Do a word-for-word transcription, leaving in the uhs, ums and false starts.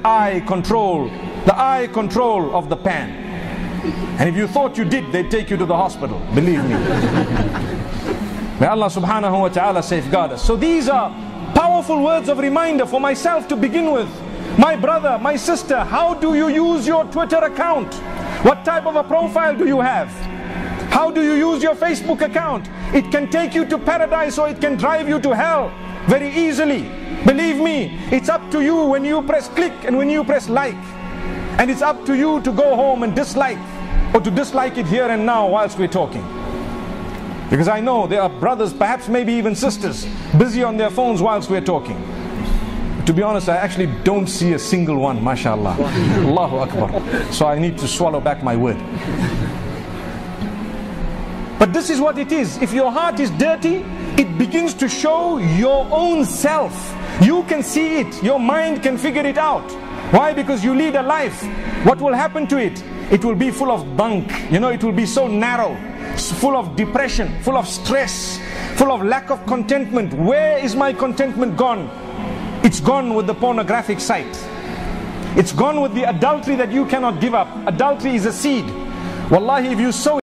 eye control, the eye control of the pan. And if you thought you did, they'd take you to the hospital, believe me. May Allah subhanahu wa ta'ala safeguard us. So these are powerful words of reminder for myself to begin with. My brother, my sister, how do you use your Twitter account? What type of a profile do you have? How do you use your Facebook account? It can take you to paradise or it can drive you to hell very easily. Believe me, it's up to you when you press click and when you press like. And it's up to you to go home and dislike, or to dislike it here and now whilst we're talking. Because I know there are brothers, perhaps maybe even sisters, busy on their phones whilst we're talking. To be honest, I actually don't see a single one, mashallah. Allahu Akbar. So I need to swallow back my word. But this is what it is. If your heart is dirty, it begins to show your own self. You can see it. Your mind can figure it out. Why? Because you lead a life. What will happen to it? It will be full of bunk. You know, it will be so narrow, full of depression, full of stress, full of lack of contentment. Where is my contentment gone? It's gone with the pornographic site. It's gone with the adultery that you cannot give up. Adultery is a seed. Wallahi, if you sow